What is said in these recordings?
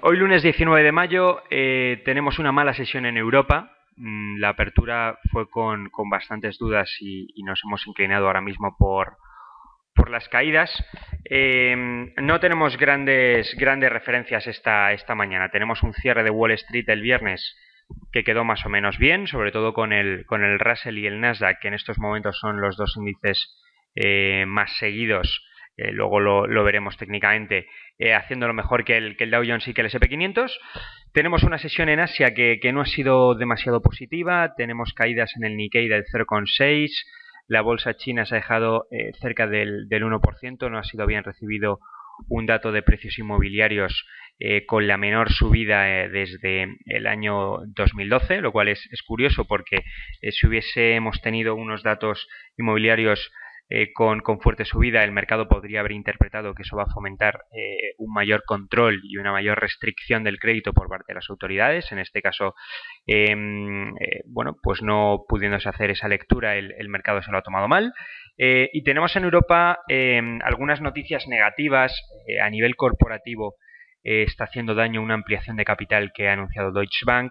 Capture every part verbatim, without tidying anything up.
Hoy lunes diecinueve de mayo eh, tenemos una mala sesión en Europa. La apertura fue con, con bastantes dudas y, y nos hemos inclinado ahora mismo por, por las caídas. Eh, no tenemos grandes, grandes referencias esta, esta mañana. Tenemos un cierre de Wall Street el viernes que quedó más o menos bien, sobre todo con el, con el Russell y el Nasdaq, que en estos momentos son los dos índices eh, más seguidos. Eh, luego lo, lo veremos técnicamente, eh, haciéndolo mejor que el, que el Dow Jones y que el ese and pe quinientos. Tenemos una sesión en Asia que, que no ha sido demasiado positiva. Tenemos caídas en el Nikkei del cero coma seis. La bolsa china se ha dejado eh, cerca del, del uno por ciento. No ha sido bien recibido un dato de precios inmobiliarios eh, con la menor subida eh, desde el año dos mil doce, lo cual es, es curioso porque eh, si hubiésemos tenido unos datos inmobiliarios Eh, con, con fuerte subida, el mercado podría haber interpretado que eso va a fomentar eh, un mayor control y una mayor restricción del crédito por parte de las autoridades. En este caso, eh, eh, bueno, pues no pudiéndose hacer esa lectura, el, el mercado se lo ha tomado mal. Eh, y tenemos en Europa eh, algunas noticias negativas eh, a nivel corporativo. Eh, está haciendo daño una ampliación de capital que ha anunciado Deutsche Bank.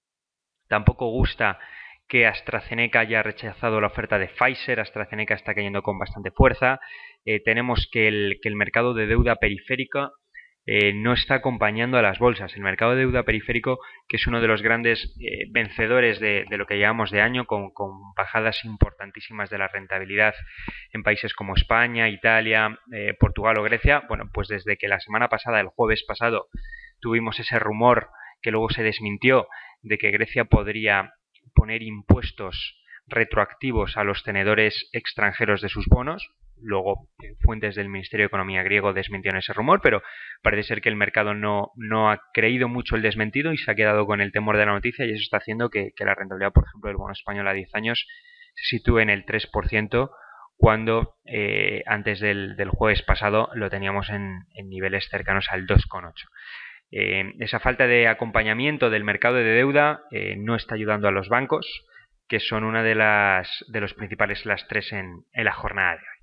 Tampoco gusta que AstraZeneca haya rechazado la oferta de Pfizer. AstraZeneca está cayendo con bastante fuerza. Eh, tenemos que el, que el mercado de deuda periférica eh, no está acompañando a las bolsas. El mercado de deuda periférico, que es uno de los grandes eh, vencedores de, de lo que llevamos de año, con, con bajadas importantísimas de la rentabilidad en países como España, Italia, eh, Portugal o Grecia. Bueno, pues desde que la semana pasada, el jueves pasado, tuvimos ese rumor que luego se desmintió de que Grecia podría poner impuestos retroactivos a los tenedores extranjeros de sus bonos. Luego, fuentes del Ministerio de Economía griego desmintieron ese rumor, pero parece ser que el mercado no, no ha creído mucho el desmentido y se ha quedado con el temor de la noticia, y eso está haciendo que, que la rentabilidad, por ejemplo, del bono español a diez años se sitúe en el tres por ciento, cuando eh, antes del, del jueves pasado lo teníamos en, en niveles cercanos al dos coma ocho. Eh, esa falta de acompañamiento del mercado de deuda eh, no está ayudando a los bancos, que son una de las de los principales lastres en, en la jornada de hoy.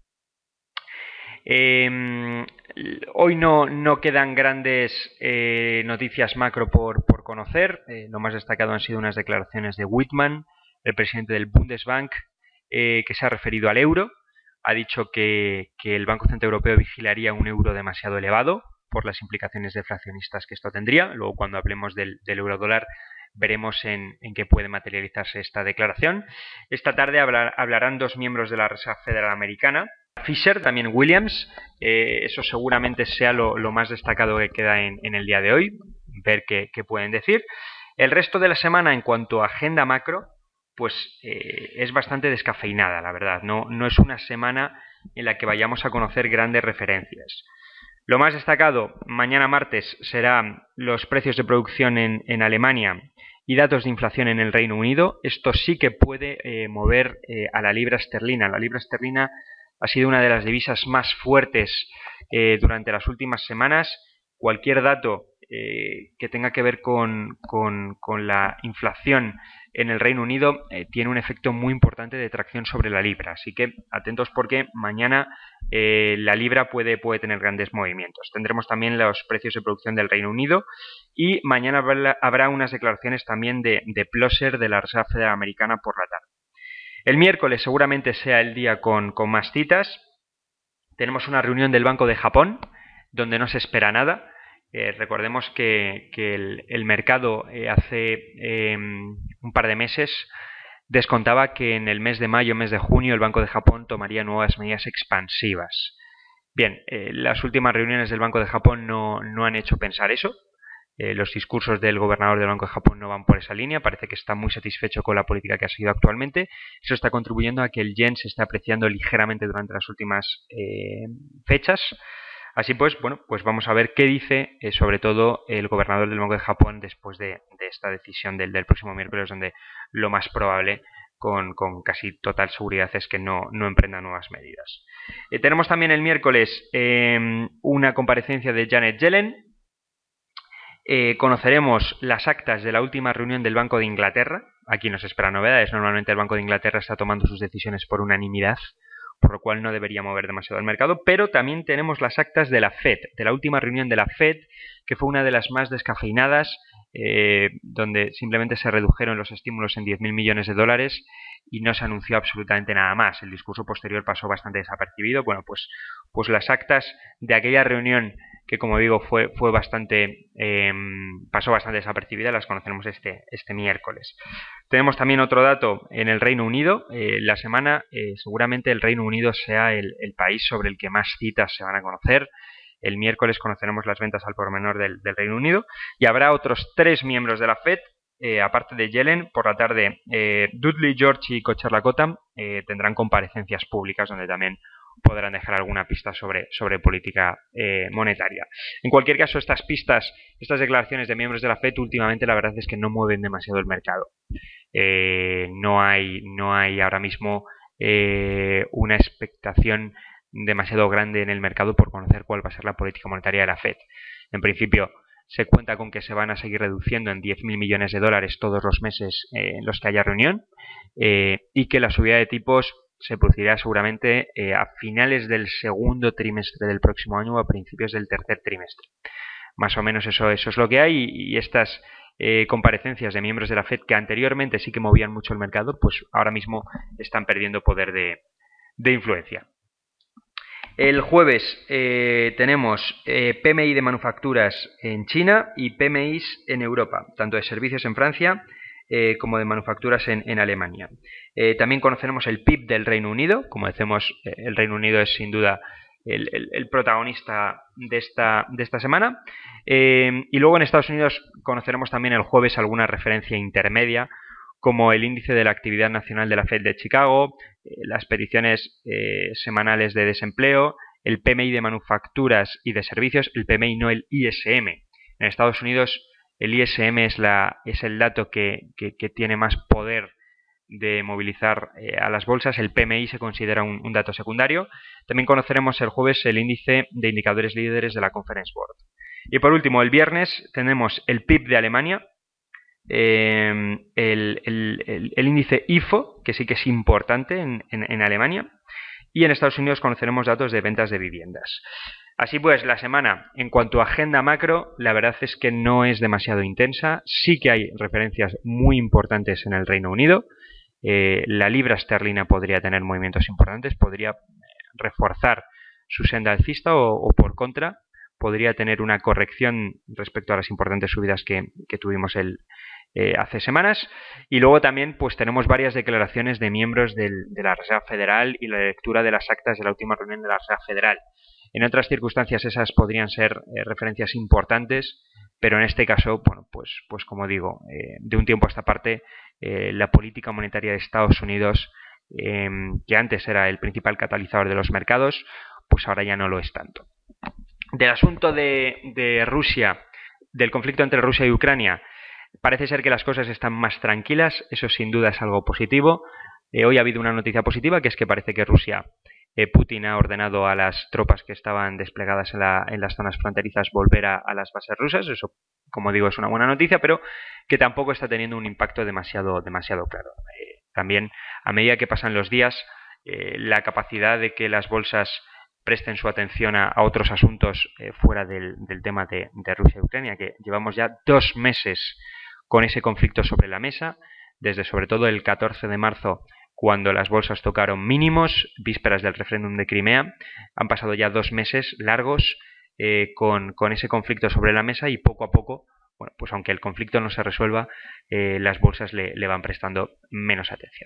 Eh, hoy no, no quedan grandes eh, noticias macro por, por conocer. Eh, lo más destacado han sido unas declaraciones de Whitman, el presidente del Bundesbank, eh, que se ha referido al euro. Ha dicho que, que el Banco Central Europeo vigilaría un euro demasiado elevado por las implicaciones deflacionistas que esto tendría. Luego, cuando hablemos del, del euro dólar, veremos en, en qué puede materializarse esta declaración. Esta tarde hablar, hablarán dos miembros de la Reserva Federal Americana, Fisher, también Williams. Eh, eso seguramente sea lo, lo más destacado que queda en, en el día de hoy, ver qué, qué pueden decir. El resto de la semana, en cuanto a agenda macro, pues eh, es bastante descafeinada, la verdad. No, no es una semana en la que vayamos a conocer grandes referencias. Lo más destacado mañana martes serán los precios de producción en, en Alemania y datos de inflación en el Reino Unido. Esto sí que puede eh, mover eh, a la libra esterlina. La libra esterlina ha sido una de las divisas más fuertes eh, durante las últimas semanas. Cualquier dato eh, que tenga que ver con, con, con la inflación en el Reino Unido eh, tiene un efecto muy importante de tracción sobre la libra. Así que atentos, porque mañana eh, la libra puede, puede tener grandes movimientos. Tendremos también los precios de producción del Reino Unido, y mañana habrá, habrá unas declaraciones también de, de Plosser, de la Reserva Federal Americana, por la tarde. El miércoles seguramente sea el día con, con más citas. Tenemos una reunión del Banco de Japón, donde no se espera nada. Eh, recordemos que, que el, el mercado eh, hace eh, un par de meses descontaba que en el mes de mayo, mes de junio, el Banco de Japón tomaría nuevas medidas expansivas. Bien, eh, las últimas reuniones del Banco de Japón no, no han hecho pensar eso. Eh, los discursos del gobernador del Banco de Japón no van por esa línea. Parece que está muy satisfecho con la política que ha seguido actualmente. Eso está contribuyendo a que el yen se esté apreciando ligeramente durante las últimas eh, fechas. Así pues, bueno, pues vamos a ver qué dice eh, sobre todo el gobernador del Banco de Japón después de, de esta decisión del, del próximo miércoles, donde lo más probable, con, con casi total seguridad, es que no, no emprenda nuevas medidas. Eh, tenemos también el miércoles eh, una comparecencia de Janet Yellen. Eh, conoceremos las actas de la última reunión del Banco de Inglaterra. Aquí nos esperan novedades. Normalmente el Banco de Inglaterra está tomando sus decisiones por unanimidad, por lo cual no debería mover demasiado el mercado. Pero también tenemos las actas de la Fed, de la última reunión de la Fed, que fue una de las más descafeinadas, eh, donde simplemente se redujeron los estímulos en diez mil millones de dólares y no se anunció absolutamente nada más. El discurso posterior pasó bastante desapercibido. Bueno, pues, pues las actas de aquella reunión, que como digo fue, fue bastante, eh, pasó bastante desapercibida, las conoceremos este, este miércoles. Tenemos también otro dato en el Reino Unido. Eh, la semana eh, seguramente el Reino Unido sea el, el país sobre el que más citas se van a conocer. El miércoles conoceremos las ventas al por menor del, del Reino Unido y habrá otros tres miembros de la Fed. Eh, aparte de Yellen, por la tarde eh, Dudley, George y Kocherlakota eh, tendrán comparecencias públicas donde también podrán dejar alguna pista sobre, sobre política eh, monetaria. En cualquier caso, estas pistas, estas declaraciones de miembros de la Fed últimamente la verdad es que no mueven demasiado el mercado. Eh, no hay, no hay ahora mismo eh, una expectación demasiado grande en el mercado por conocer cuál va a ser la política monetaria de la Fed. En principio, se cuenta con que se van a seguir reduciendo en diez mil millones de dólares todos los meses eh, en los que haya reunión eh, y que la subida de tipos se producirá seguramente eh, a finales del segundo trimestre del próximo año o a principios del tercer trimestre. Más o menos eso, eso es lo que hay y, y estas eh, comparecencias de miembros de la Fed que anteriormente sí que movían mucho el mercado, pues ahora mismo están perdiendo poder de, de influencia. El jueves eh, tenemos eh, P M I de manufacturas en China y P M Is en Europa, tanto de servicios en Francia eh, como de manufacturas en, en Alemania. Eh, también conoceremos el P I B del Reino Unido. Como decimos, eh, el Reino Unido es sin duda el, el, el protagonista de esta, de esta semana. Eh, y luego en Estados Unidos conoceremos también el jueves alguna referencia intermedia, como el índice de la actividad nacional de la Fed de Chicago, eh, las peticiones eh, semanales de desempleo, el P M I de manufacturas y de servicios, el P M I no el I S M. En Estados Unidos el I S M es, la, es el dato que, que, que tiene más poder de movilizar eh, a las bolsas. El P M I se considera un, un dato secundario. También conoceremos el jueves el índice de indicadores líderes de la Conference Board. Y por último, el viernes tenemos el P I B de Alemania, Eh, el, el, el, el índice I F O, que sí que es importante en, en, en Alemania, y en Estados Unidos conoceremos datos de ventas de viviendas. Así pues, la semana, en cuanto a agenda macro, la verdad es que no es demasiado intensa. Sí que hay referencias muy importantes en el Reino Unido. Eh, la libra esterlina podría tener movimientos importantes, podría reforzar su senda alcista o, o por contra, podría tener una corrección respecto a las importantes subidas que, que tuvimos el, eh, hace semanas. Y luego también pues tenemos varias declaraciones de miembros del, de la Reserva Federal y la lectura de las actas de la última reunión de la Reserva Federal. En otras circunstancias esas podrían ser eh, referencias importantes, pero en este caso, bueno, pues, pues como digo, eh, de un tiempo a esta parte, eh, la política monetaria de Estados Unidos, eh, que antes era el principal catalizador de los mercados, pues ahora ya no lo es tanto. Del asunto de, de Rusia, del conflicto entre Rusia y Ucrania, parece ser que las cosas están más tranquilas. Eso sin duda es algo positivo. Eh, hoy ha habido una noticia positiva, que es que parece que Rusia, eh, Putin ha ordenado a las tropas que estaban desplegadas en, la, en las zonas fronterizas volver a, a las bases rusas. Eso, como digo, es una buena noticia, pero que tampoco está teniendo un impacto demasiado, demasiado claro. Eh, también, a medida que pasan los días, eh, la capacidad de que las bolsas presten su atención a, a otros asuntos eh, fuera del, del tema de, de Rusia y Ucrania, que llevamos ya dos meses con ese conflicto sobre la mesa, desde sobre todo el catorce de marzo, cuando las bolsas tocaron mínimos, vísperas del referéndum de Crimea. Han pasado ya dos meses largos eh, con, con ese conflicto sobre la mesa y poco a poco, bueno, pues aunque el conflicto no se resuelva, eh, las bolsas le, le van prestando menos atención.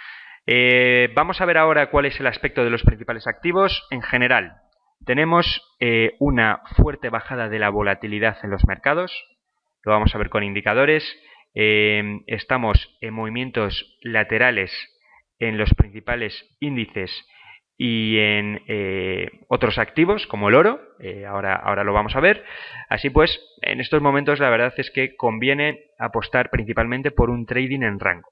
Eh, vamos a ver ahora cuál es el aspecto de los principales activos. En general, tenemos eh, una fuerte bajada de la volatilidad en los mercados. Lo vamos a ver con indicadores. Eh, estamos en movimientos laterales en los principales índices y en eh, otros activos como el oro. Eh, ahora, ahora lo vamos a ver. Así pues, en estos momentos la verdad es que conviene apostar principalmente por un trading en rango.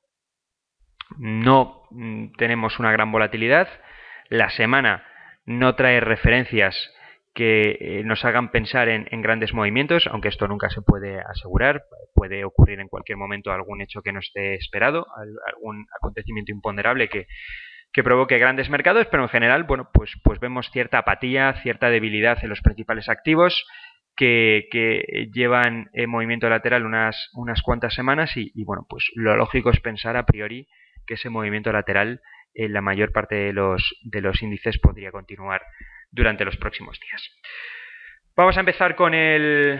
No mm, tenemos una gran volatilidad. La semana no trae referencias que eh, nos hagan pensar en, en grandes movimientos, aunque esto nunca se puede asegurar. Puede ocurrir en cualquier momento algún hecho que no esté esperado, algún acontecimiento imponderable que, que provoque grandes mercados, pero en general, bueno, pues, pues vemos cierta apatía, cierta debilidad en los principales activos. que, que llevan en movimiento lateral unas, unas cuantas semanas y, y bueno, pues lo lógico es pensar a priori que ese movimiento lateral en la mayor parte de los, de los índices podría continuar durante los próximos días. Vamos a empezar con el,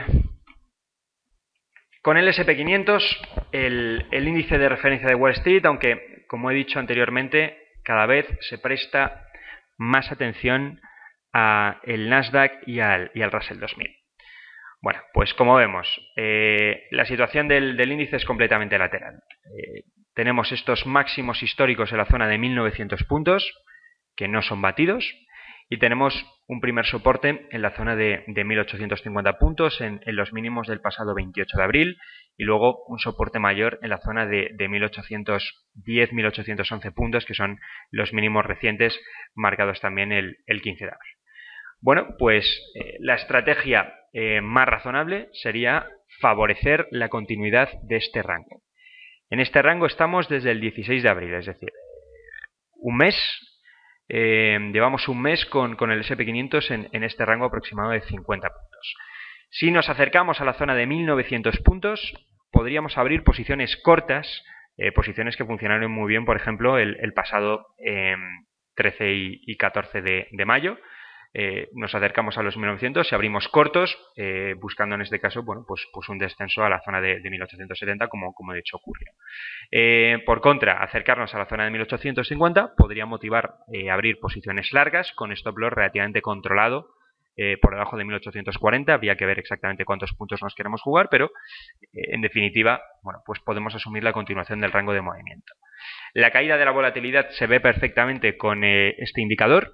con el ese and pe quinientos, el, el índice de referencia de Wall Street, aunque como he dicho anteriormente, cada vez se presta más atención al Nasdaq y al, y al Russell dos mil. Bueno, pues como vemos, eh, la situación del, del índice es completamente lateral. Eh, tenemos estos máximos históricos en la zona de mil novecientos puntos, que no son batidos, y tenemos un primer soporte en la zona de, de mil ochocientos cincuenta puntos, en, en los mínimos del pasado veintiocho de abril, y luego un soporte mayor en la zona de, de mil ochocientos diez a mil ochocientos once puntos, que son los mínimos recientes marcados también el, el quince de abril. Bueno, pues eh, la estrategia eh, más razonable sería favorecer la continuidad de este rango. En este rango estamos desde el dieciséis de abril, es decir, un mes, eh, llevamos un mes con, con el ese and pe quinientos en, en este rango aproximado de cincuenta puntos. Si nos acercamos a la zona de mil novecientos puntos, podríamos abrir posiciones cortas, eh, posiciones que funcionaron muy bien, por ejemplo, el, el pasado eh, trece y catorce de, de mayo. Eh, nos acercamos a los mil novecientos y abrimos cortos, eh, buscando en este caso bueno, pues, pues un descenso a la zona de, de mil ochocientos setenta, como, como de hecho ocurrió. Eh, por contra, acercarnos a la zona de mil ochocientos cincuenta podría motivar eh, abrir posiciones largas con stop loss relativamente controlado eh, por debajo de mil ochocientos cuarenta. Habría que ver exactamente cuántos puntos nos queremos jugar, pero eh, en definitiva bueno, pues podemos asumir la continuación del rango de movimiento. La caída de la volatilidad se ve perfectamente con eh, este indicador,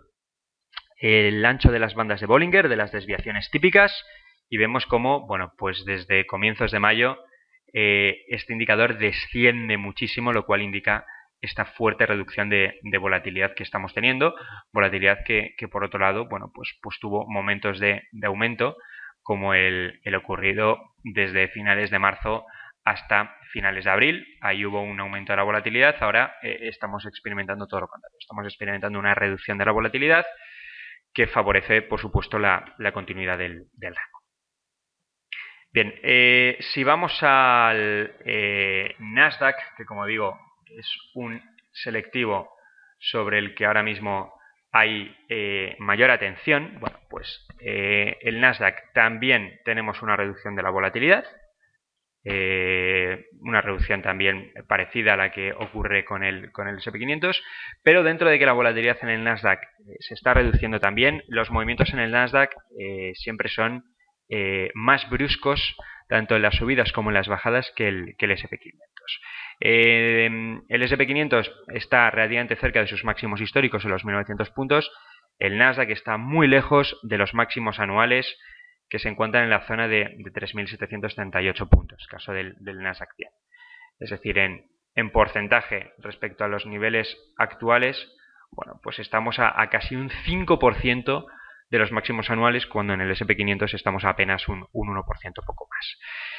el ancho de las bandas de Bollinger, de las desviaciones típicas, y vemos cómo, bueno, pues desde comienzos de mayo eh, este indicador desciende muchísimo, lo cual indica esta fuerte reducción de, de volatilidad que estamos teniendo, volatilidad que, que por otro lado, bueno, pues, pues tuvo momentos de, de aumento, como el, el ocurrido desde finales de marzo hasta finales de abril. Ahí hubo un aumento de la volatilidad, ahora eh, estamos experimentando todo lo contrario, estamos experimentando una reducción de la volatilidad, que favorece, por supuesto, la, la continuidad del, del rango. Bien, eh, si vamos al eh, Nasdaq, que como digo es un selectivo sobre el que ahora mismo hay eh, mayor atención, bueno, pues eh, el Nasdaq también tenemos una reducción de la volatilidad, Eh, una reducción también parecida a la que ocurre con el, con el ese and pe quinientos, pero dentro de que la volatilidad en el Nasdaq eh, se está reduciendo también, los movimientos en el Nasdaq eh, siempre son eh, más bruscos, tanto en las subidas como en las bajadas, que el, que el ese and pe quinientos. Eh, el ese and pe quinientos está relativamente cerca de sus máximos históricos en los mil novecientos puntos, el Nasdaq está muy lejos de los máximos anuales que se encuentran en la zona de, de tres mil setecientos treinta y ocho puntos, caso del, del Nasdaq cien. Es decir, en, en porcentaje respecto a los niveles actuales, bueno, pues estamos a, a casi un cinco por ciento de los máximos anuales, cuando en el ese and pe quinientos estamos a apenas un, un uno por ciento, poco más.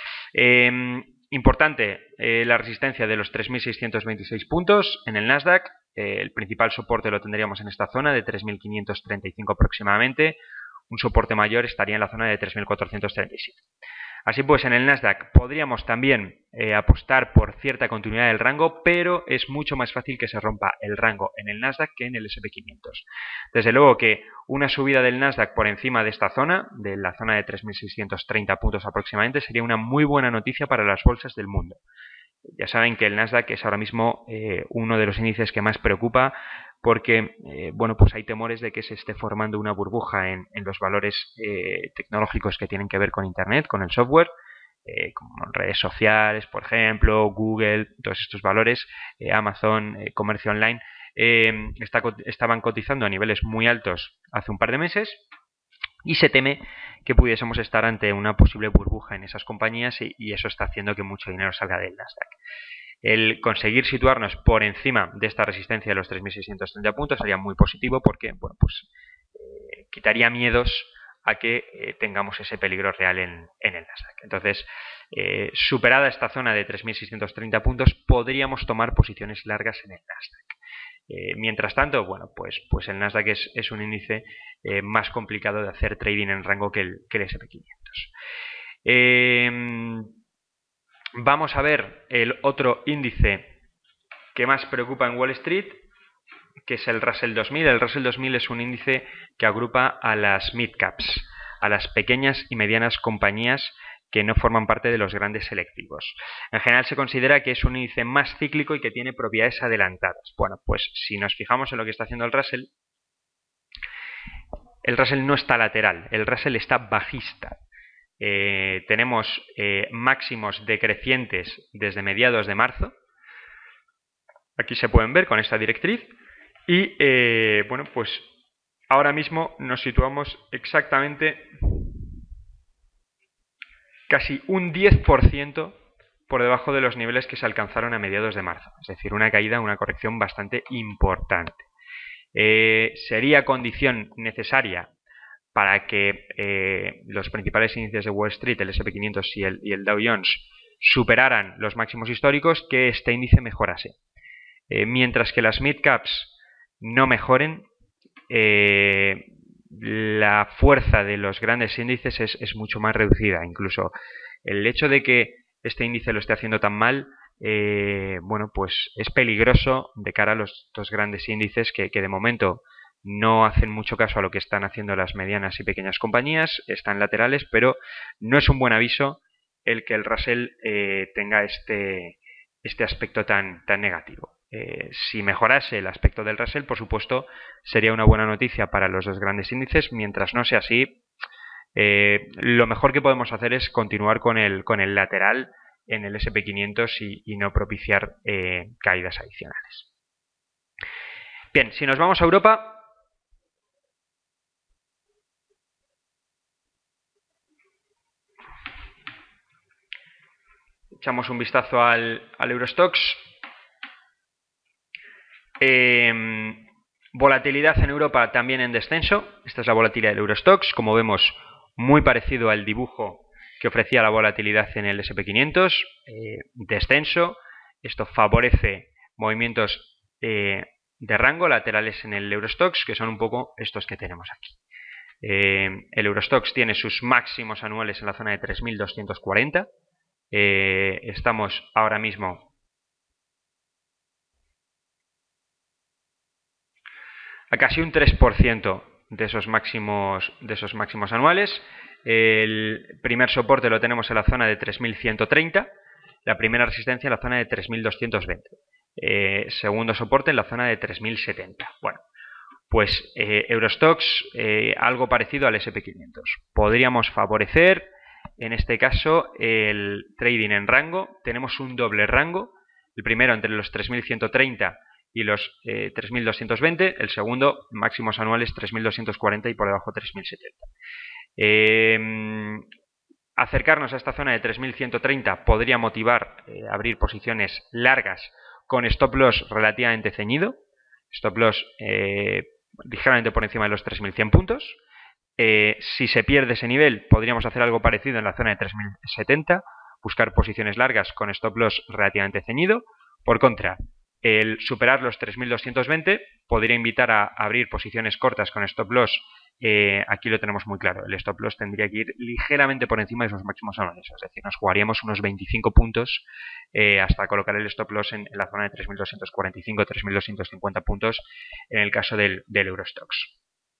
Eh, importante, eh, la resistencia de los tres mil seiscientos veintiséis puntos en el Nasdaq. Eh, el principal soporte lo tendríamos en esta zona de tres mil quinientos treinta y cinco aproximadamente. Un soporte mayor estaría en la zona de tres mil cuatrocientos treinta y siete. Así pues, en el Nasdaq podríamos también eh, apostar por cierta continuidad del rango, pero es mucho más fácil que se rompa el rango en el Nasdaq que en el ese and pe quinientos. Desde luego que una subida del Nasdaq por encima de esta zona, de la zona de tres mil seiscientos treinta puntos aproximadamente, sería una muy buena noticia para las bolsas del mundo. Ya saben que el Nasdaq es ahora mismo eh, uno de los índices que más preocupa, porque eh, bueno, pues hay temores de que se esté formando una burbuja en, en los valores eh, tecnológicos que tienen que ver con Internet, con el software, eh, como redes sociales, por ejemplo, Google, todos estos valores, eh, Amazon, eh, comercio online, eh, está, estaban cotizando a niveles muy altos hace un par de meses, y se teme que pudiésemos estar ante una posible burbuja en esas compañías, y, y eso está haciendo que mucho dinero salga del Nasdaq. El conseguir situarnos por encima de esta resistencia de los tres mil seiscientos treinta puntos sería muy positivo, porque bueno, pues, eh, quitaría miedos a que eh, tengamos ese peligro real en, en el Nasdaq. Entonces, eh, superada esta zona de tres mil seiscientos treinta puntos, podríamos tomar posiciones largas en el Nasdaq. Eh, mientras tanto, bueno, pues, pues el Nasdaq es, es un índice eh, más complicado de hacer trading en rango que el, que el ese and pe quinientos. Eh, vamos a ver el otro índice que más preocupa en Wall Street, que es el Russell dos mil. El Russell dos mil es un índice que agrupa a las mid-caps, a las pequeñas y medianas compañías que no forman parte de los grandes selectivos. En general se considera que es un índice más cíclico y que tiene propiedades adelantadas. Bueno, pues si nos fijamos en lo que está haciendo el Russell, el Russell no está lateral, el Russell está bajista. Eh, tenemos eh, máximos decrecientes desde mediados de marzo. Aquí se pueden ver con esta directriz. Y eh, bueno, pues ahora mismo nos situamos exactamente casi un diez por ciento por debajo de los niveles que se alcanzaron a mediados de marzo. Es decir, una caída, una corrección bastante importante. Eh, sería condición necesaria para que eh, los principales índices de Wall Street, el ese and pe quinientos y el, y el Dow Jones, superaran los máximos históricos, que este índice mejorase. Eh, mientras que las mid-caps no mejoren, eh, la fuerza de los grandes índices es, es mucho más reducida. Incluso el hecho de que este índice lo esté haciendo tan mal, eh, bueno, pues es peligroso de cara a los dos grandes índices que, que de momento no hacen mucho caso a lo que están haciendo las medianas y pequeñas compañías, están laterales, pero no es un buen aviso el que el Russell eh, tenga este, este aspecto tan, tan negativo. Eh, si mejorase el aspecto del Russell, por supuesto, sería una buena noticia para los dos grandes índices. Mientras no sea así, eh, lo mejor que podemos hacer es continuar con el, con el lateral en el ese and pe quinientos y, y no propiciar eh, caídas adicionales. Bien, si nos vamos a Europa, echamos un vistazo al, al Eurostoxx. Eh, volatilidad en Europa también en descenso. Esta es la volatilidad del Eurostoxx, como vemos, muy parecido al dibujo que ofrecía la volatilidad en el ese and pe quinientos. Eh, descenso. Esto favorece movimientos eh, de rango laterales en el Eurostoxx, que son un poco estos que tenemos aquí. Eh, el Eurostoxx tiene sus máximos anuales en la zona de tres mil doscientos cuarenta. Eh, estamos ahora mismo a casi un tres por ciento de esos máximos, de esos máximos anuales. El primer soporte lo tenemos en la zona de tres mil ciento treinta, la primera resistencia en la zona de tres mil doscientos veinte, eh, segundo soporte en la zona de tres mil setenta. Bueno, pues eh, Eurostoxx, eh, algo parecido al ese and pe quinientos. Podríamos favorecer, en este caso, el trading en rango. Tenemos un doble rango, el primero entre los tres mil ciento treinta y los eh, tres mil doscientos veinte, el segundo máximos anuales tres mil doscientos cuarenta y por debajo tres mil setenta. Eh, acercarnos a esta zona de tres mil ciento treinta podría motivar eh, abrir posiciones largas con stop loss relativamente ceñido, stop loss eh, ligeramente por encima de los tres mil cien puntos. Eh, si se pierde ese nivel, podríamos hacer algo parecido en la zona de tres mil setenta, buscar posiciones largas con stop loss relativamente ceñido. Por contra, el superar los tres mil doscientos veinte podría invitar a abrir posiciones cortas con stop loss. Eh, aquí lo tenemos muy claro, el stop loss tendría que ir ligeramente por encima de esos máximos anuales, es decir, nos jugaríamos unos veinticinco puntos eh, hasta colocar el stop loss en, en la zona de tres mil doscientos cuarenta y cinco a tres mil doscientos cincuenta puntos en el caso del, del Eurostoxx.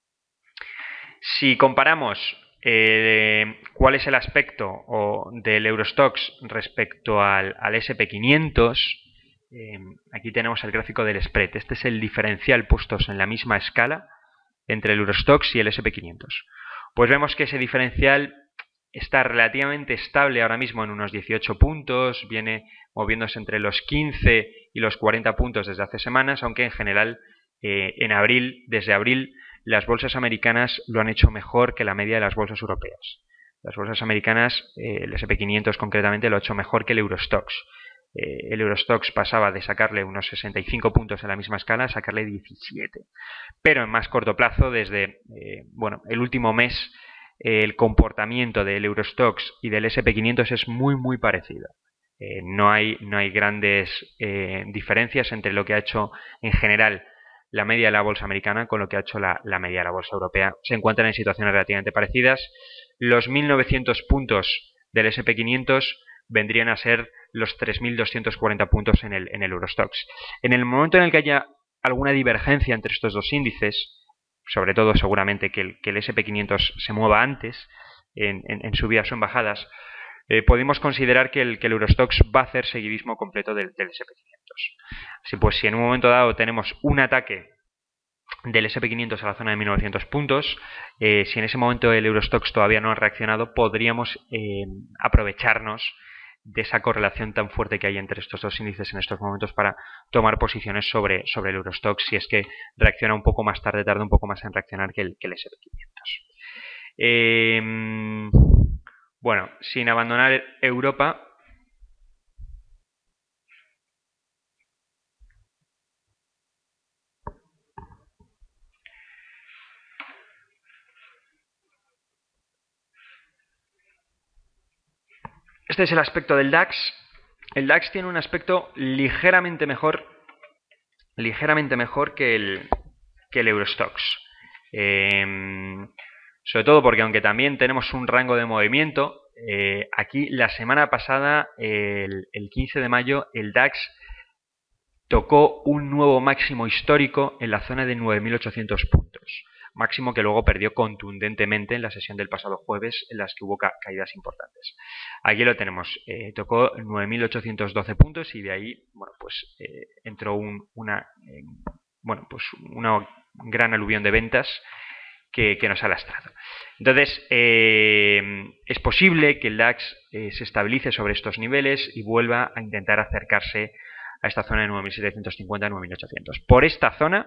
Si comparamos eh, cuál es el aspecto o, del Eurostoxx respecto al, al ese and pe quinientos, eh, aquí tenemos el gráfico del spread. Este es el diferencial puestos en la misma escala entre el Eurostoxx y el ese and pe quinientos. Pues vemos que ese diferencial está relativamente estable ahora mismo en unos dieciocho puntos, viene moviéndose entre los quince y los cuarenta puntos desde hace semanas, aunque en general eh, en abril, desde abril, las bolsas americanas lo han hecho mejor que la media de las bolsas europeas. Las bolsas americanas, eh, el ese and pe quinientos concretamente, lo ha hecho mejor que el Eurostoxx. Eh, el Eurostoxx pasaba de sacarle unos sesenta y cinco puntos en la misma escala a sacarle diecisiete. Pero en más corto plazo, desde eh, bueno, el último mes, eh, el comportamiento del Eurostoxx y del ese and pe quinientos es muy muy parecido. Eh, no hay, no hay grandes eh, diferencias entre lo que ha hecho en general la media de la bolsa americana con lo que ha hecho la, la media de la bolsa europea. Se encuentran en situaciones relativamente parecidas. Los mil novecientos puntos del ese and pe quinientos vendrían a ser los tres mil doscientos cuarenta puntos en el, en el Eurostoxx. En el momento en el que haya alguna divergencia entre estos dos índices, sobre todo seguramente que el, que el ese and pe quinientos se mueva antes en, en, en subidas o en bajadas, eh, podemos considerar que el, que el Eurostoxx va a hacer seguidismo completo del, del ese and pe quinientos. Así pues, si en un momento dado tenemos un ataque del ese and pe quinientos a la zona de mil novecientos puntos, eh, si en ese momento el Eurostoxx todavía no ha reaccionado, podríamos eh, aprovecharnos de esa correlación tan fuerte que hay entre estos dos índices en estos momentos para tomar posiciones sobre, sobre el Eurostoxx si es que reacciona un poco más tarde, tarda un poco más en reaccionar que el, que el ese and pe quinientos. Eh, bueno, sin abandonar Europa, este es el aspecto del DAX. El DAX tiene un aspecto ligeramente mejor, ligeramente mejor que el, que el Eurostoxx. Eh, sobre todo porque aunque también tenemos un rango de movimiento, eh, aquí la semana pasada, el, el quince de mayo, el DAX tocó un nuevo máximo histórico en la zona de nueve mil ochocientos puntos. Máximo que luego perdió contundentemente en la sesión del pasado jueves, en las que hubo ca caídas importantes. Aquí lo tenemos, eh, tocó nueve mil ochocientos doce puntos y de ahí, bueno, pues eh, entró un, una, eh, bueno, pues una gran aluvión de ventas que, que nos ha lastrado. Entonces, eh, es posible que el DAX eh, se estabilice sobre estos niveles y vuelva a intentar acercarse a esta zona de nueve mil setecientos cincuenta a nueve mil ochocientos. Por esta zona,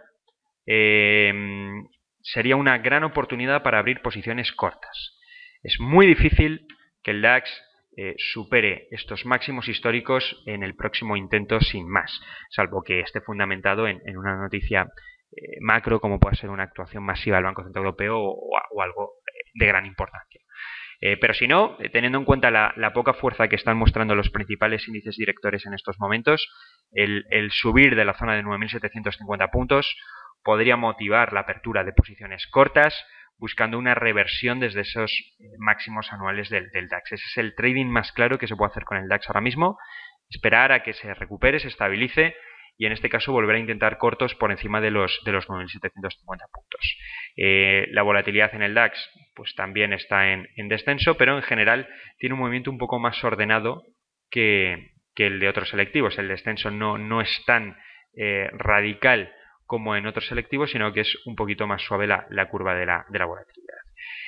eh, sería una gran oportunidad para abrir posiciones cortas. Es muy difícil que el DAX eh, supere estos máximos históricos en el próximo intento sin más, salvo que esté fundamentado en, en una noticia eh, macro como pueda ser una actuación masiva del Banco Central Europeo o, o algo de gran importancia. Eh, pero si no, eh, teniendo en cuenta la, la poca fuerza que están mostrando los principales índices directores en estos momentos, el, el subir de la zona de nueve mil setecientos cincuenta puntos podría motivar la apertura de posiciones cortas, buscando una reversión desde esos máximos anuales del, del DAX. Ese es el trading más claro que se puede hacer con el DAX ahora mismo, esperar a que se recupere, se estabilice y en este caso volver a intentar cortos por encima de los, de los nueve mil setecientos cincuenta puntos. Eh, la volatilidad en el DAX pues también está en, en descenso, pero en general tiene un movimiento un poco más ordenado que, que el de otros selectivos. El descenso no, no es tan eh, radical como en otros selectivos, sino que es un poquito más suave la, la curva de la, de la volatilidad.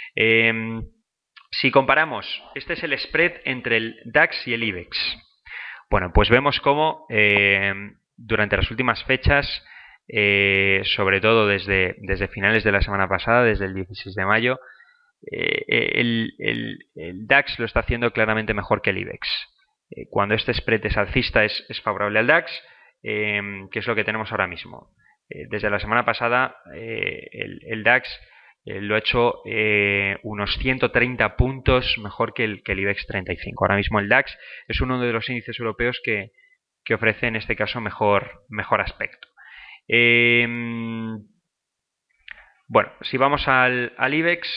Eh, si comparamos, este es el spread entre el DAX y el IBEX. Bueno, pues vemos cómo eh, durante las últimas fechas, eh, sobre todo desde, desde finales de la semana pasada, desde el dieciséis de mayo, eh, el, el, el DAX lo está haciendo claramente mejor que el IBEX. Eh, cuando este spread es alcista es, es favorable al DAX, eh, que es lo que tenemos ahora mismo. Eh, desde la semana pasada eh, el, el DAX eh, lo ha hecho eh, unos ciento treinta puntos mejor que el, que el IBEX treinta y cinco. Ahora mismo el DAX es uno de los índices europeos que, que ofrece en este caso mejor, mejor aspecto. Eh, bueno, si vamos al, al IBEX,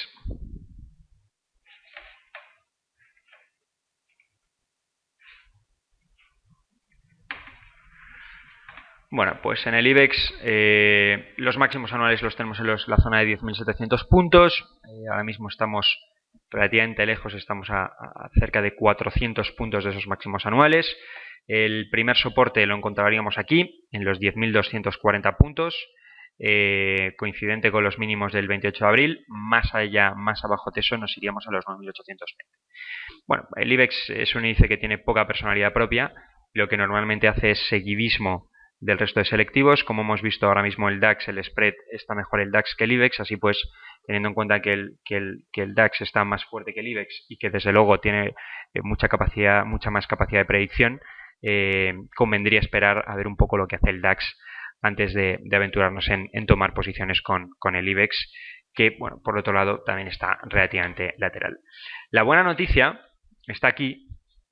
bueno, pues en el IBEX eh, los máximos anuales los tenemos en los, la zona de diez mil setecientos puntos. Eh, ahora mismo estamos relativamente lejos, estamos a, a cerca de cuatrocientos puntos de esos máximos anuales. El primer soporte lo encontraríamos aquí, en los diez mil doscientos cuarenta puntos, eh, coincidente con los mínimos del veintiocho de abril. Más allá, más abajo de eso, nos iríamos a los nueve mil ochocientos veinte. Bueno, el IBEX es un índice que tiene poca personalidad propia. Lo que normalmente hace es seguidismo del resto de selectivos. Como hemos visto ahora mismo el DAX, el spread está mejor el DAX que el IBEX, así pues teniendo en cuenta que el, que el, que el DAX está más fuerte que el IBEX y que desde luego tiene eh, mucha capacidad, mucha más capacidad de predicción, eh, convendría esperar a ver un poco lo que hace el DAX antes de, de aventurarnos en, en tomar posiciones con, con el IBEX, que bueno, por otro lado también está relativamente lateral. La buena noticia está aquí.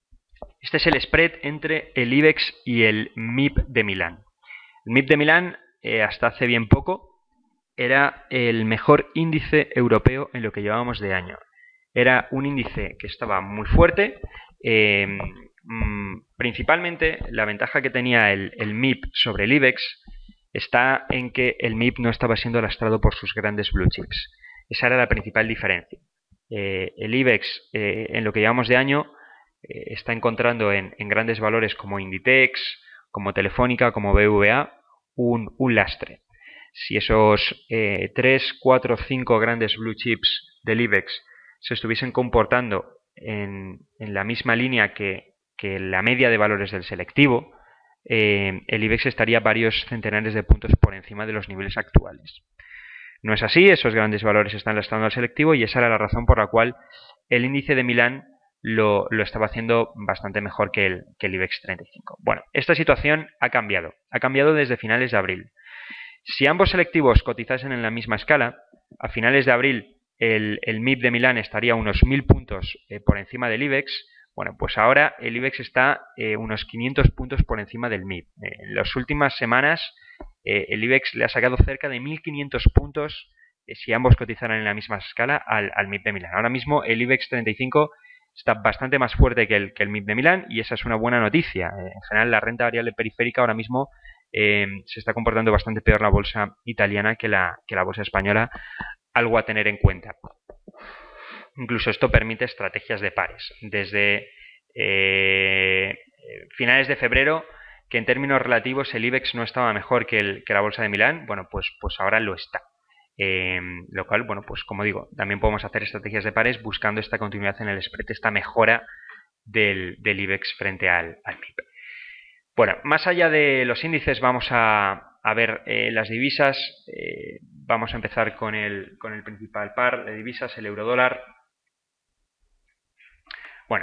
Este es el spread entre el IBEX y el M I B de Milán. El M I B de Milán eh, hasta hace bien poco, era el mejor índice europeo en lo que llevábamos de año. Era un índice que estaba muy fuerte. Eh, mmm, principalmente, la ventaja que tenía el, el M I P sobre el IBEX está en que el M I P no estaba siendo lastrado por sus grandes blue chips. Esa era la principal diferencia. Eh, el IBEX, eh, en lo que llevamos de año, eh, está encontrando en, en grandes valores como Inditex, como Telefónica, como B B V A, un, un lastre. Si esos eh, tres, cuatro, cinco grandes blue chips del IBEX se estuviesen comportando en, en la misma línea que, que la media de valores del selectivo, eh, el IBEX estaría varios centenares de puntos por encima de los niveles actuales. No es así, esos grandes valores están lastrando al selectivo y esa era la razón por la cual el índice de Milán lo, lo estaba haciendo bastante mejor que el, que el IBEX treinta y cinco. Bueno, esta situación ha cambiado, ha cambiado desde finales de abril. Si ambos selectivos cotizasen en la misma escala, a finales de abril el, el M I P de Milán estaría unos mil puntos eh, por encima del IBEX. Bueno, pues ahora el IBEX está eh, unos quinientos puntos por encima del M I P. Eh, en las últimas semanas eh, el IBEX le ha sacado cerca de mil quinientos puntos eh, si ambos cotizaran en la misma escala al, al M I P de Milán. Ahora mismo el IBEX treinta y cinco está bastante más fuerte que el, que el M I P de Milán y esa es una buena noticia. Eh, en general la renta variable periférica ahora mismo eh, se está comportando bastante peor la bolsa italiana que la, que la bolsa española, algo a tener en cuenta. Incluso esto permite estrategias de pares. Desde eh, finales de febrero, que en términos relativos el IBEX no estaba mejor que, el, que la bolsa de Milán, bueno, pues, pues ahora lo está. Eh, lo cual, bueno, pues como digo, también podemos hacer estrategias de pares buscando esta continuidad en el spread, esta mejora del, del IBEX frente al, al M I P. Bueno, más allá de los índices vamos a, a ver eh, las divisas. Eh, vamos a empezar con el, con el principal par de divisas, el eurodólar. Bueno,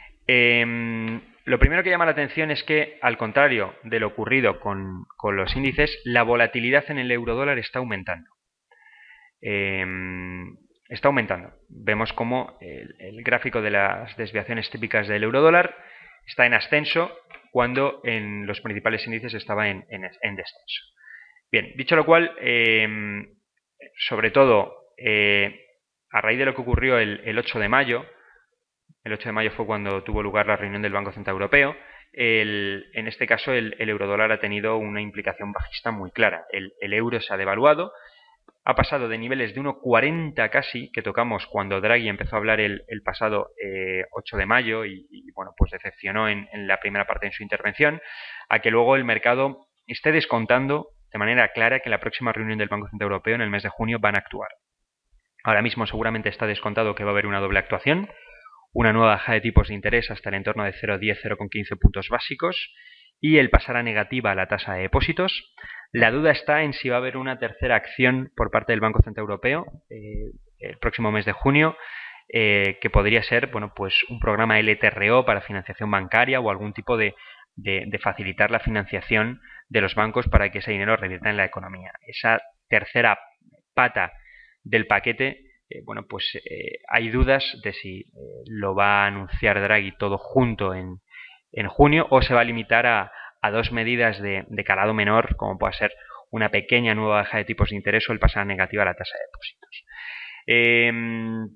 eh, lo primero que llama la atención es que, al contrario de lo ocurrido con, con los índices, la volatilidad en el eurodólar está aumentando. Eh, está aumentando. Vemos como el, el gráfico de las desviaciones típicas del eurodólar está en ascenso cuando en los principales índices estaba en, en, en descenso. Bien, dicho lo cual, eh, sobre todo eh, a raíz de lo que ocurrió el, el ocho de mayo, el ocho de mayo fue cuando tuvo lugar la reunión del Banco Central Europeo, el, en este caso el, el eurodólar ha tenido una implicación bajista muy clara. El, el euro se ha devaluado, ha pasado de niveles de uno cuarenta casi, que tocamos cuando Draghi empezó a hablar el, el pasado eh, ocho de mayo y, y bueno, pues decepcionó en, en la primera parte de su intervención, a que luego el mercado esté descontando de manera clara que en la próxima reunión del Banco Central Europeo en el mes de junio van a actuar. Ahora mismo seguramente está descontado que va a haber una doble actuación, una nueva baja de tipos de interés hasta el entorno de cero coma diez a cero coma quince puntos básicos y el pasar a negativa la tasa de depósitos. La duda está en si va a haber una tercera acción por parte del Banco Central Europeo eh, el próximo mes de junio, eh, que podría ser, bueno, pues un programa L T R O para financiación bancaria o algún tipo de, de, de facilitar la financiación de los bancos para que ese dinero revierta en la economía. Esa tercera pata del paquete, eh, bueno, pues eh, hay dudas de si eh, lo va a anunciar Draghi todo junto en, en junio o se va a limitar a a dos medidas de, de calado menor, como puede ser una pequeña nueva baja de tipos de interés o el pasar negativa a la tasa de depósitos. Eh,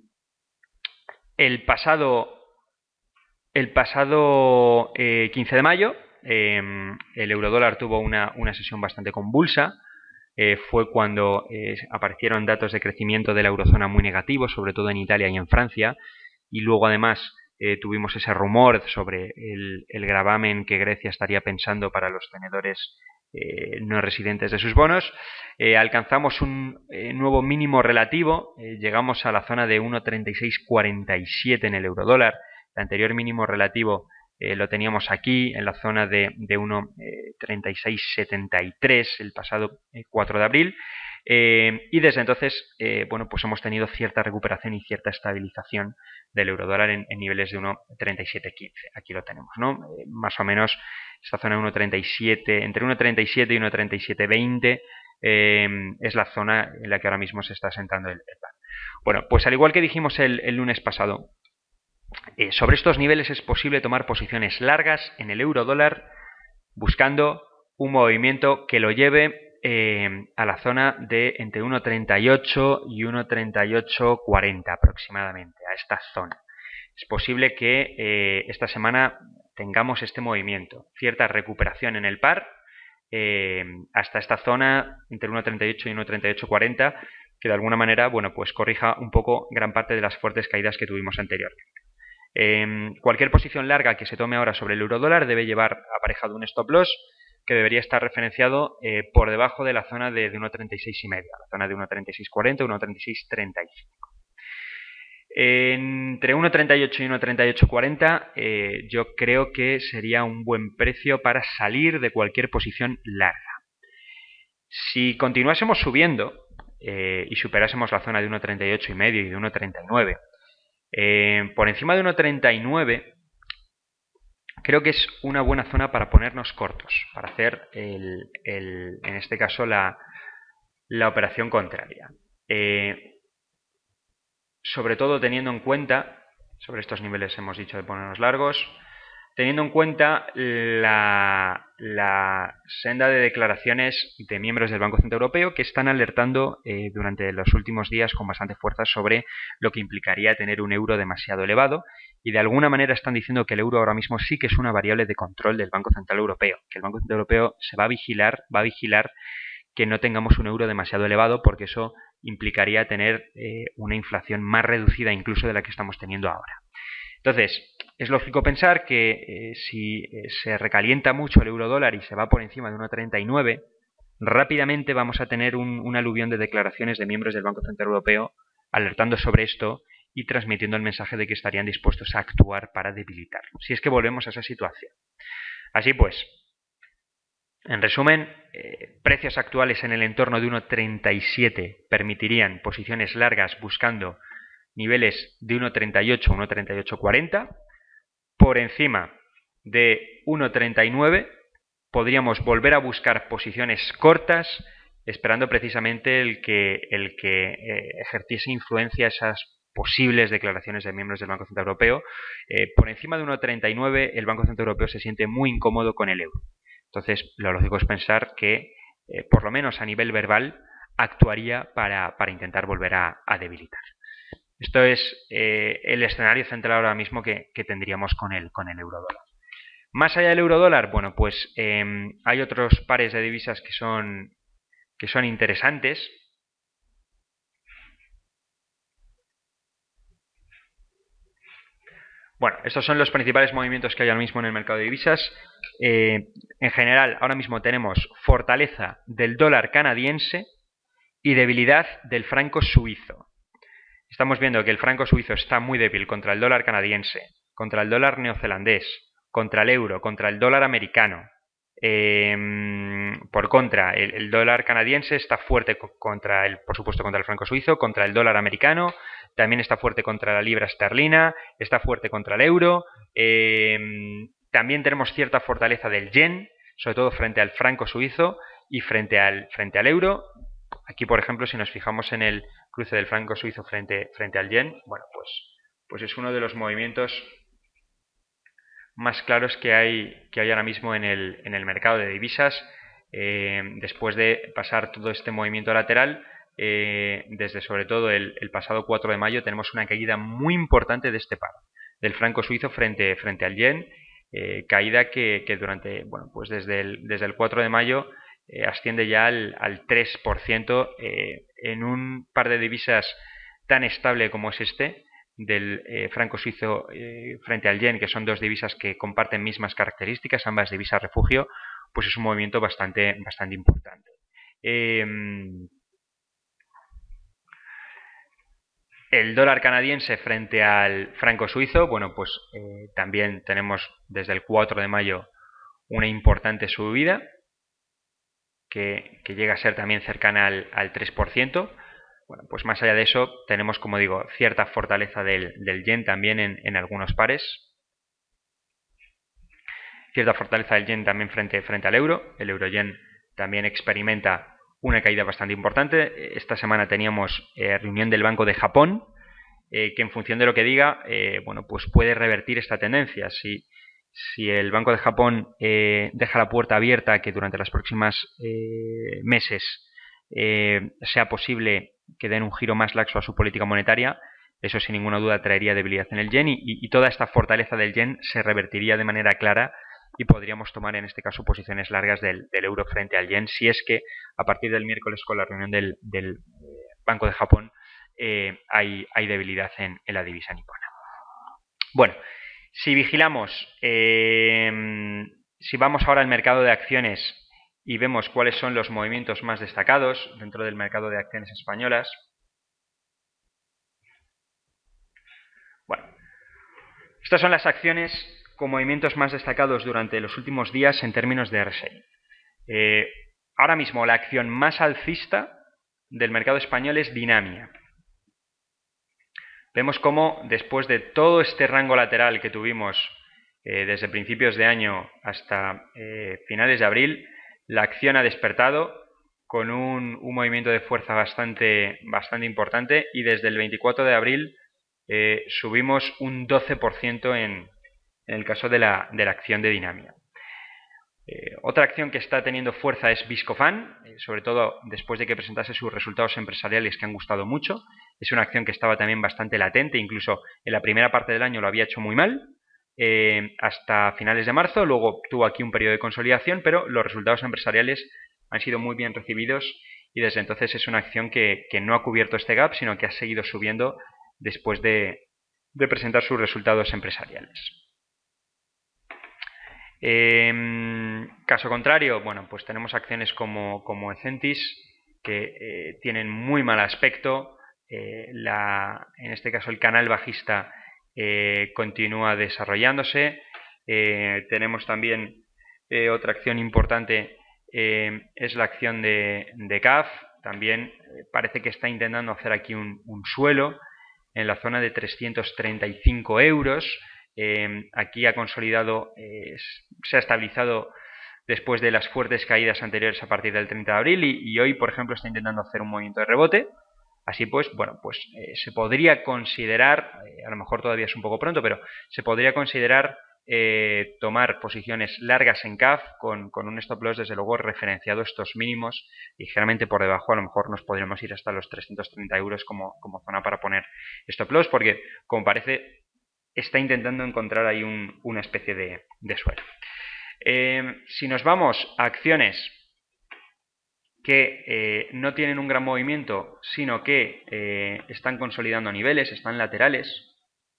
el pasado, el pasado eh, quince de mayo, eh, el eurodólar tuvo una, una sesión bastante convulsa. Eh, fue cuando eh, aparecieron datos de crecimiento de la eurozona muy negativos, sobre todo en Italia y en Francia, y luego además Eh, tuvimos ese rumor sobre el, el gravamen que Grecia estaría pensando para los tenedores eh, no residentes de sus bonos. Eh, alcanzamos un eh, nuevo mínimo relativo, eh, llegamos a la zona de uno treinta y seis cuarenta y siete en el eurodólar. El anterior mínimo relativo eh, lo teníamos aquí en la zona de, de uno treinta y seis setenta y tres el pasado eh, cuatro de abril. Eh, y desde entonces, eh, bueno, pues hemos tenido cierta recuperación y cierta estabilización del eurodólar en, en niveles de uno treinta y siete quince. Aquí lo tenemos, ¿no? Eh, más o menos esta zona de uno treinta y siete, entre uno treinta y siete y uno treinta y siete veinte eh, es la zona en la que ahora mismo se está asentando el, el plan. Bueno, pues al igual que dijimos el, el lunes pasado, eh, sobre estos niveles es posible tomar posiciones largas en el eurodólar buscando un movimiento que lo lleve eh, a la zona de entre uno treinta y ocho y uno treinta y ocho cuarenta aproximadamente, a esta zona. Es posible que eh, esta semana tengamos este movimiento, cierta recuperación en el par eh, hasta esta zona entre uno treinta y ocho y uno treinta y ocho cuarenta, que de alguna manera, bueno, pues corrija un poco gran parte de las fuertes caídas que tuvimos anteriormente. Eh, cualquier posición larga que se tome ahora sobre el euro dólar debe llevar aparejado un stop loss que debería estar referenciado eh, por debajo de la zona de, de uno treinta y seis y medio, la zona de uno treinta y seis cuarenta, uno treinta y seis treinta y cinco. Entre uno treinta y ocho y uno treinta y ocho cuarenta eh, yo creo que sería un buen precio para salir de cualquier posición larga. Si continuásemos subiendo eh, y superásemos la zona de uno treinta y ocho y medio y de uno treinta y nueve, eh, por encima de uno treinta y nueve creo que es una buena zona para ponernos cortos, para hacer el, el, en este caso la, la operación contraria. Eh, sobre todo teniendo en cuenta, sobre estos niveles hemos dicho de ponernos largos, teniendo en cuenta la, la senda de declaraciones de miembros del Banco Central Europeo que están alertando eh, durante los últimos días con bastante fuerza sobre lo que implicaría tener un euro demasiado elevado, y de alguna manera están diciendo que el euro ahora mismo sí que es una variable de control del Banco Central Europeo, que el Banco Central Europeo se va a vigilar, va a vigilar que no tengamos un euro demasiado elevado, porque eso implicaría tener eh, una inflación más reducida incluso de la que estamos teniendo ahora. Entonces, es lógico pensar que eh, si eh, se recalienta mucho el euro dólar y se va por encima de uno treinta y nueve, rápidamente vamos a tener un, un aluvión de declaraciones de miembros del Banco Central Europeo alertando sobre esto y transmitiendo el mensaje de que estarían dispuestos a actuar para debilitarlo, si es que volvemos a esa situación. Así pues, en resumen, eh, precios actuales en el entorno de uno treinta y siete permitirían posiciones largas buscando niveles de uno treinta y ocho a uno treinta y ocho cuarenta. Por encima de uno treinta y nueve podríamos volver a buscar posiciones cortas, esperando precisamente el que, el que eh, ejerciese influencia esas posibles declaraciones de miembros del Banco Central Europeo. Eh, por encima de uno treinta y nueve el Banco Central Europeo se siente muy incómodo con el euro. Entonces, lo lógico es pensar que, eh, por lo menos a nivel verbal, actuaría para, para intentar volver a, a debilitar. Esto es eh, el escenario central ahora mismo que, que tendríamos con el, con el euro dólar. Más allá del euro dólar, bueno, pues eh, hay otros pares de divisas que son, que son interesantes. Bueno, estos son los principales movimientos que hay ahora mismo en el mercado de divisas. Eh, en general, ahora mismo tenemos fortaleza del dólar canadiense y debilidad del franco suizo. Estamos viendo que el franco suizo está muy débil contra el dólar canadiense, contra el dólar neozelandés, contra el euro, contra el dólar americano. Eh, por contra, el, el dólar canadiense está fuerte contra el, por supuesto, contra el franco suizo, contra el dólar americano, también está fuerte contra la libra esterlina, está fuerte contra el euro. Eh, también tenemos cierta fortaleza del yen, sobre todo frente al franco suizo y frente al, frente al euro. Aquí, por ejemplo, si nos fijamos en el cruce del franco suizo frente, frente al yen, bueno, pues, pues es uno de los movimientos más claros que hay, que hay ahora mismo en el, en el mercado de divisas, eh, después de pasar todo este movimiento lateral. Eh, desde sobre todo el, el pasado cuatro de mayo tenemos una caída muy importante de este par, del franco suizo frente, frente al yen, eh, caída que, que durante, bueno, pues desde el, desde el cuatro de mayo eh, asciende ya al, al tres por ciento eh, en un par de divisas tan estable como es este, del eh, franco suizo eh, frente al yen, que son dos divisas que comparten mismas características, ambas divisas refugio, pues es un movimiento bastante, bastante importante. Eh, El dólar canadiense frente al franco suizo, bueno, pues eh, también tenemos desde el cuatro de mayo una importante subida que, que llega a ser también cercana al, al tres por ciento. Bueno, pues más allá de eso tenemos, como digo, cierta fortaleza del, del yen también en, en algunos pares. Cierta fortaleza del yen también frente, frente al euro. El euro-yen también experimenta una caída bastante importante. Esta semana teníamos eh, reunión del Banco de Japón, eh, que en función de lo que diga, eh, bueno, pues puede revertir esta tendencia. Si, si el Banco de Japón eh, deja la puerta abierta a que durante los próximos eh, meses eh, sea posible que den un giro más laxo a su política monetaria, eso sin ninguna duda traería debilidad en el yen y, y toda esta fortaleza del yen se revertiría de manera clara y podríamos tomar en este caso posiciones largas del, del euro frente al yen si es que a partir del miércoles con la reunión del, del Banco de Japón eh, hay, hay debilidad en, en la divisa nipona. Bueno, si vigilamos, eh, si vamos ahora al mercado de acciones y vemos cuáles son los movimientos más destacados dentro del mercado de acciones españolas. Bueno, estas son las acciones con movimientos más destacados durante los últimos días en términos de R S I. Eh, ahora mismo la acción más alcista del mercado español es Dinamia. Vemos cómo después de todo este rango lateral que tuvimos eh, desde principios de año hasta eh, finales de abril, la acción ha despertado con un, un movimiento de fuerza bastante, bastante importante y desde el veinticuatro de abril eh, subimos un doce por ciento en, en el caso de la, de la acción de Dinamia. Eh, otra acción que está teniendo fuerza es Viscofan, eh, sobre todo después de que presentase sus resultados empresariales que han gustado mucho. Es una acción que estaba también bastante latente, incluso en la primera parte del año lo había hecho muy mal, eh, hasta finales de marzo, luego tuvo aquí un periodo de consolidación, pero los resultados empresariales han sido muy bien recibidos y desde entonces es una acción que, que no ha cubierto este gap, sino que ha seguido subiendo después de, de presentar sus resultados empresariales. Eh, caso contrario, bueno, pues tenemos acciones como, como Ecentis que eh, tienen muy mal aspecto. Eh, la, en este caso el canal bajista eh, continúa desarrollándose. Eh, tenemos también eh, otra acción importante, eh, es la acción de, de C A F. También eh, parece que está intentando hacer aquí un, un suelo en la zona de trescientos treinta y cinco euros. Eh, aquí ha consolidado, eh, se ha estabilizado después de las fuertes caídas anteriores a partir del treinta de abril y, y hoy, por ejemplo, está intentando hacer un movimiento de rebote. Así pues, bueno, pues eh, se podría considerar, eh, a lo mejor todavía es un poco pronto, pero se podría considerar eh, tomar posiciones largas en C A F con, con un stop loss, desde luego, referenciado estos mínimos, ligeramente por debajo. A lo mejor nos podríamos ir hasta los trescientos treinta euros como, como zona para poner stop loss, porque, como parece, está intentando encontrar ahí un, una especie de, de suelo. Eh, si nos vamos a acciones que eh, no tienen un gran movimiento, sino que eh, están consolidando niveles, están laterales,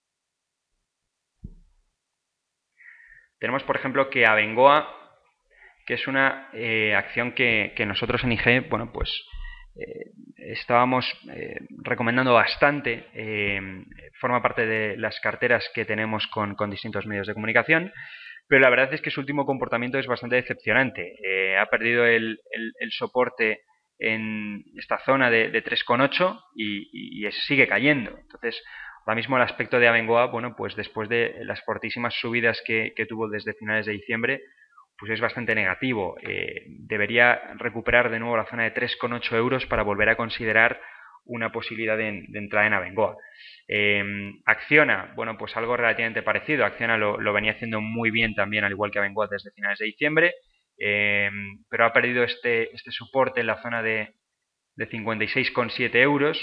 tenemos por ejemplo que Abengoa, que es una eh, acción que, que nosotros en I G, bueno, pues Eh, estábamos eh, recomendando bastante, eh, forma parte de las carteras que tenemos con, con distintos medios de comunicación, pero la verdad es que su último comportamiento es bastante decepcionante. Eh, ha perdido el, el, el soporte en esta zona de, de tres coma ocho y, y, y sigue cayendo. Entonces, ahora mismo el aspecto de Abengoa, bueno, pues después de las fortísimas subidas que, que tuvo desde finales de diciembre, pues es bastante negativo. Eh, debería recuperar de nuevo la zona de tres coma ocho euros para volver a considerar una posibilidad de, de entrada en Abengoa. Eh, Acciona, bueno, pues algo relativamente parecido. Acciona lo, lo venía haciendo muy bien también, al igual que Abengoa, desde finales de diciembre, eh, pero ha perdido este, este soporte en la zona de, de cincuenta y seis coma siete euros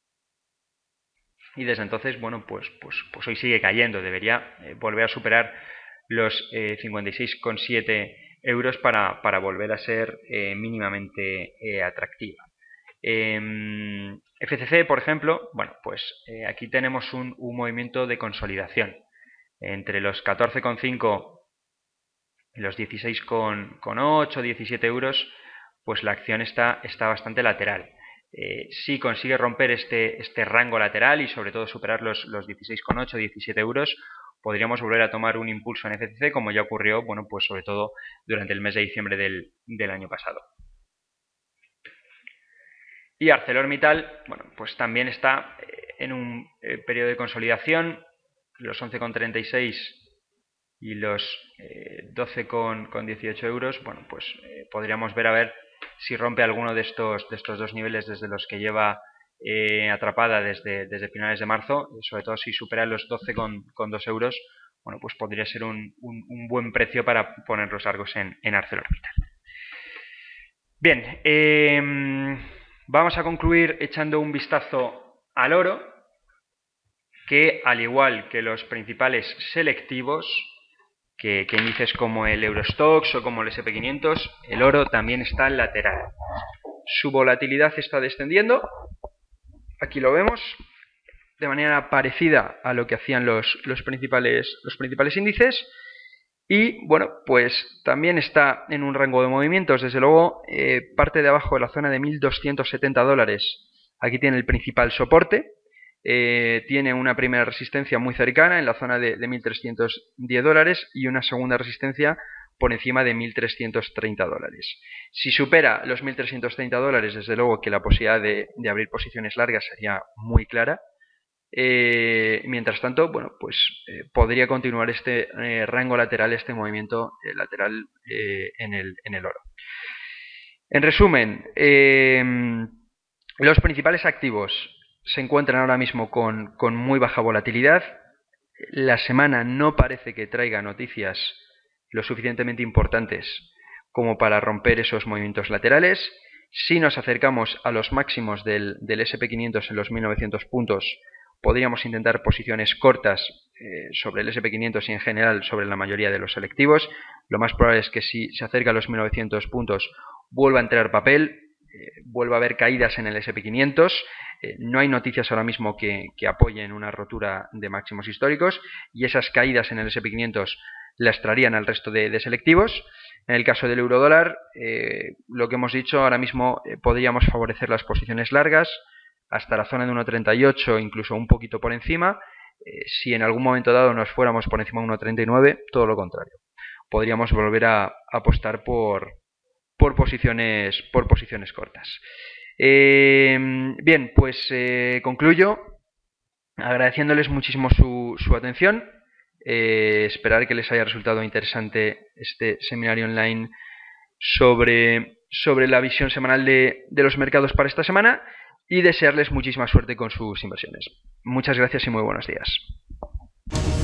y desde entonces, bueno, pues, pues, pues hoy sigue cayendo. Debería eh, volver a superar los eh, cincuenta y seis coma siete euros para, para volver a ser eh, mínimamente eh, atractiva. Eh, F C C, por ejemplo, bueno, pues eh, aquí tenemos un, un movimiento de consolidación entre los catorce coma cinco y los dieciséis coma ocho, diecisiete euros, pues la acción está, está bastante lateral. Eh, si consigue romper este, este rango lateral y sobre todo superar los, los dieciséis coma ocho, diecisiete euros, podríamos volver a tomar un impulso en F C C, como ya ocurrió, bueno, pues sobre todo durante el mes de diciembre del, del año pasado. Y ArcelorMittal, bueno, pues también está en un eh, periodo de consolidación, los once coma treinta y seis y los eh, doce coma dieciocho euros, bueno, pues eh, podríamos ver a ver si rompe alguno de estos, de estos dos niveles desde los que lleva eh, atrapada desde, desde finales de marzo, sobre todo si supera los doce coma dos euros, bueno, pues podría ser un, un, un buen precio para poner los largos en, en ArcelorMittal. Bien, eh, vamos a concluir echando un vistazo al oro, que al igual que los principales selectivos, que, que índices como el Eurostoxx o como el ese and pe quinientos, el oro también está lateral. Su volatilidad está descendiendo, aquí lo vemos, de manera parecida a lo que hacían los, los, principales, los principales índices. Y bueno, pues también está en un rango de movimientos, desde luego, eh, parte de abajo de la zona de mil doscientos setenta dólares. Aquí tiene el principal soporte, eh, tiene una primera resistencia muy cercana en la zona de, de mil trescientos diez dólares y una segunda resistencia por encima de mil trescientos treinta dólares. Si supera los mil trescientos treinta dólares, desde luego que la posibilidad de, de abrir posiciones largas sería muy clara. Eh, mientras tanto, bueno, pues eh, podría continuar este eh, rango lateral, este movimiento eh, lateral eh, en, el, en el oro. En resumen, eh, los principales activos se encuentran ahora mismo con, con muy baja volatilidad. La semana no parece que traiga noticias lo suficientemente importantes como para romper esos movimientos laterales. Si nos acercamos a los máximos del, del ese and pe quinientos en los mil novecientos puntos, podríamos intentar posiciones cortas eh, sobre el ese and pe quinientos y en general sobre la mayoría de los selectivos. Lo más probable es que si se acerca a los mil novecientos puntos vuelva a entrar papel, eh, vuelva a haber caídas en el ese and pe quinientos. Eh, no hay noticias ahora mismo que, que apoyen una rotura de máximos históricos y esas caídas en el ese and pe quinientos las traerían al resto de, de selectivos. En el caso del eurodólar, eh, lo que hemos dicho, ahora mismo eh, podríamos favorecer las posiciones largas hasta la zona de uno treinta y ocho, incluso un poquito por encima. Eh, si en algún momento dado nos fuéramos por encima de uno treinta y nueve, todo lo contrario. Podríamos volver a apostar por, por, posiciones, por posiciones cortas. Eh, bien, pues eh, concluyo agradeciéndoles muchísimo su, su atención. Eh, esperar que les haya resultado interesante este seminario online sobre, sobre la visión semanal de, de los mercados para esta semana y desearles muchísima suerte con sus inversiones. Muchas gracias y muy buenos días.